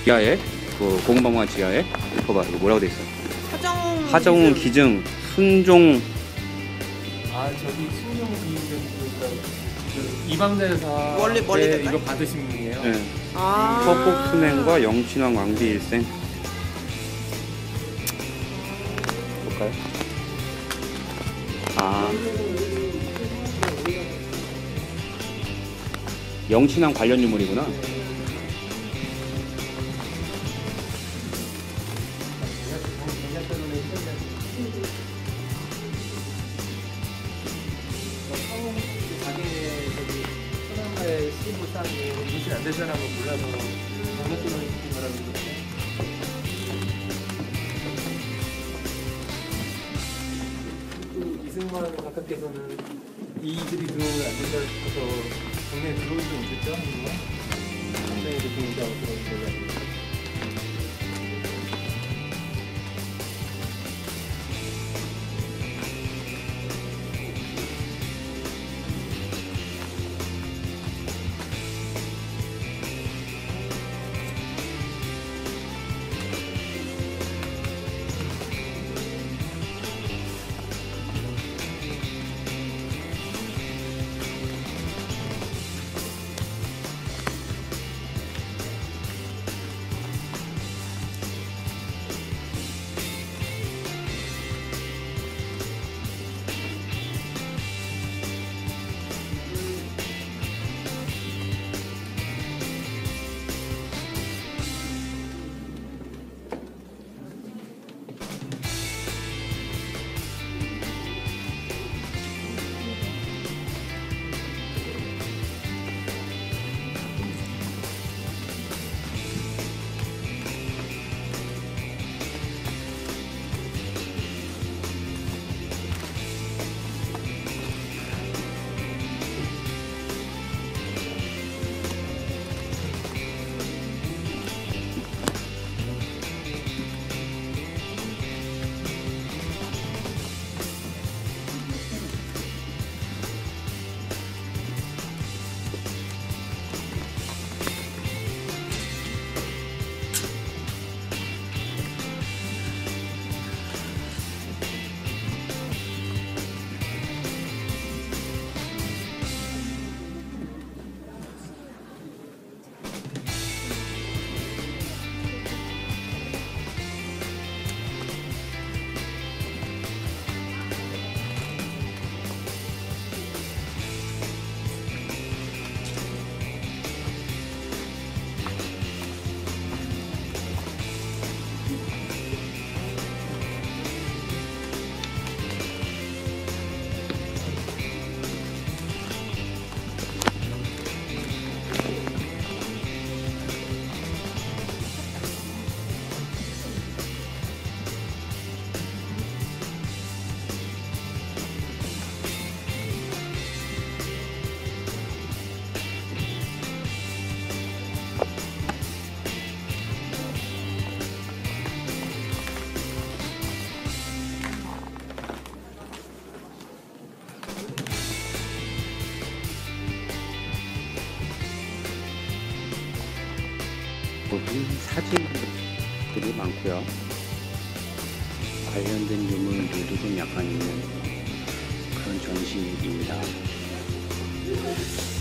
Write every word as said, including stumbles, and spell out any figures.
지하에 그 고궁박물관 지하에 봐봐 이거 뭐라고 돼 있어? 하정 하정 기증 순종. 아 저기 순종 기증 그러니까 그 이방대사 멀리- 멀리 때 될까요? 이거 받으신 분이에요. 네. 아 서복 순행과 영친왕 왕비 일생. 볼까요? 아 영친왕 관련 유물이구나. 인식 안 된 사람은 몰라서 장난꾸러기 시킨 거라고 그러거든요. 또 이승만 각하께서는 이들이 들어오면 안 된다 싶어서 국내에 들어올 수 있겠죠? 굉장히 대통령자고 그런 거예요. 모든 사진들이 많고요. 관련된 유물들도 좀 약간 있는 그런 전시입니다.